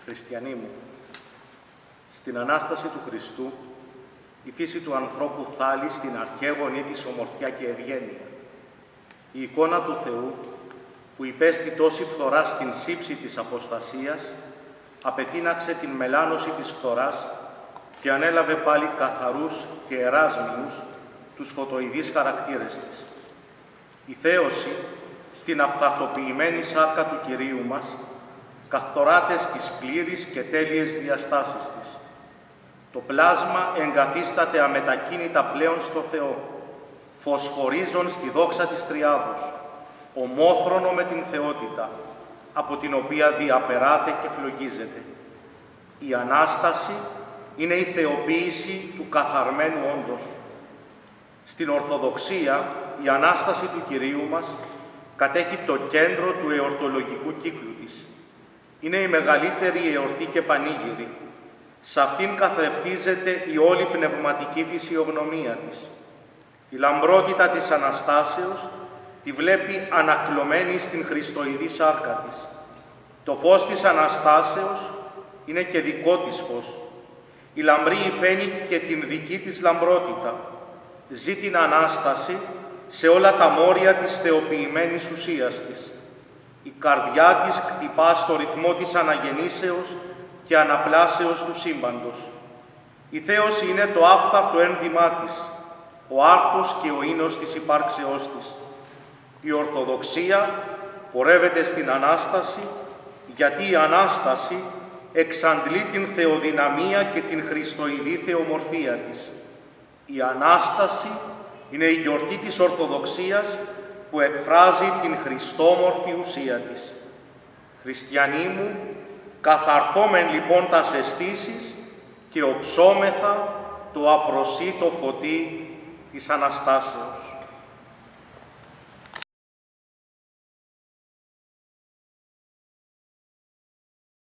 Χριστιανοί μου, στην Ανάσταση του Χριστού, η φύση του ανθρώπου θάλει στην αρχαίγονη της ομορφιά και ευγένεια. Η εικόνα του Θεού, που υπέστη τόση φθορά στην σύψη της αποστασίας, απετείναξε την μελάνωση της φθοράς και ανέλαβε πάλι καθαρούς και εράσμιους τους φωτοειδείς χαρακτήρες της. Η θέωση, στην αυθαρτοποιημένη σάρκα του Κυρίου μας, καθοράται στις πλήρεις και τέλειες διαστάσεις της. Το πλάσμα εγκαθίσταται αμετακίνητα πλέον στο Θεό, φωσφορίζον στη δόξα της Τριάδος, ομόφρονο με την θεότητα, από την οποία διαπεράται και φλογίζεται. Η Ανάσταση είναι η θεοποίηση του καθαρμένου όντος. Στην Ορθοδοξία, η Ανάσταση του Κυρίου μας κατέχει το κέντρο του εορτολογικού κύκλου της. Είναι η μεγαλύτερη εορτή και πανήγυρη. Σ' αυτήν καθρεφτίζεται η όλη πνευματική φυσιογνωμία της. Τη λαμπρότητα της Αναστάσεως τη βλέπει ανακλωμένη στην χριστοειδή σάρκα της. Το φως της Αναστάσεως είναι και δικό της φως. Η λαμπρή υφαίνει και την δική της λαμπρότητα. Ζει την Ανάσταση σε όλα τα μόρια της θεοποιημένης ουσίας της. Η καρδιά της κτυπά στο ρυθμό της αναγεννήσεως και αναπλάσεως του σύμπαντος. Η θέωση είναι το άφθαρτο ένδυμά της, ο άρτος και ο ίνος της υπάρξεώς της. Η Ορθοδοξία πορεύεται στην Ανάσταση, γιατί η Ανάσταση εξαντλεί την θεοδυναμία και την χριστοειδή θεομορφία της. Η Ανάσταση είναι η γιορτή της Ορθοδοξίας που εκφράζει την χριστόμορφη ουσία της. Χριστιανοί μου, καθαρθόμεν λοιπόν τας αισθήσεις και οψόμεθα το απροσίτο φωτί της Αναστάσεως.